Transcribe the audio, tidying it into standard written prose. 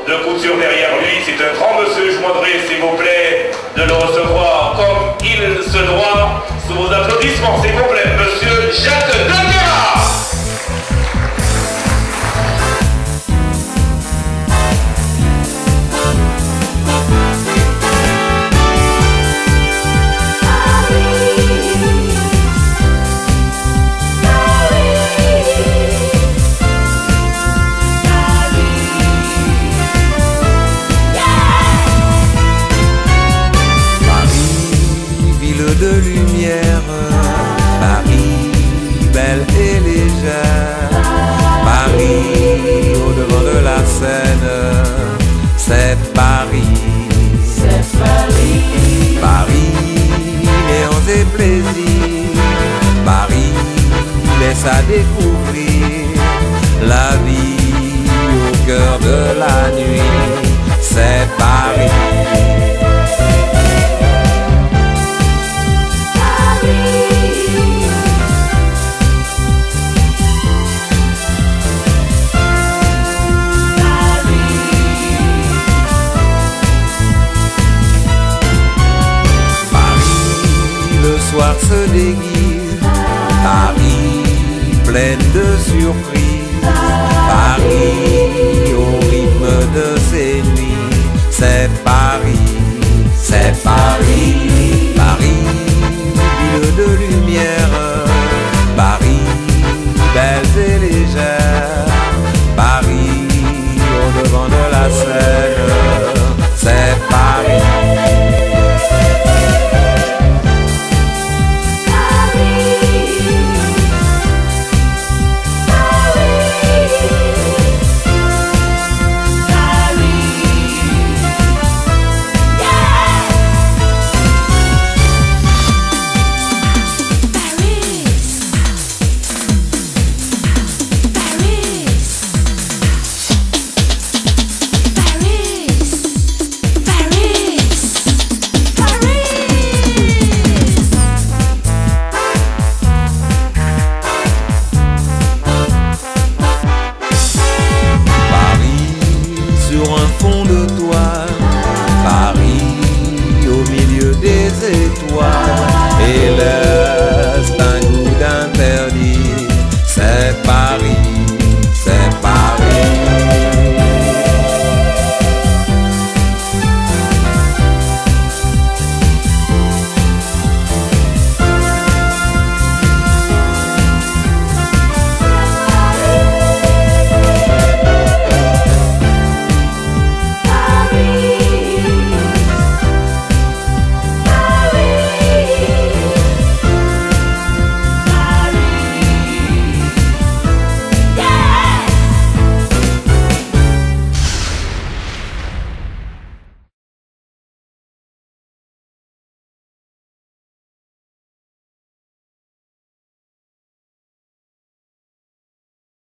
de couture derrière lui. C'est un grand monsieur, je voudrais, s'il vous plaît, de le recevoir comme il se doit, sous vos applaudissements, s'il vous plaît, monsieur Jacques Deguerra. De lumière, Paris, belle et légère, Paris, au devant de la Seine, c'est Paris, Paris, néons et plaisirs, Paris, laisse à découvrir la vie au cœur de la nuit, c'est Paris. Le soir se déguise, Paris pleine de surprises, Paris au rythme de ses nuits, c'est Paris, Paris, ville de lumière, Paris, belle et légère, Paris au devant de la Seine.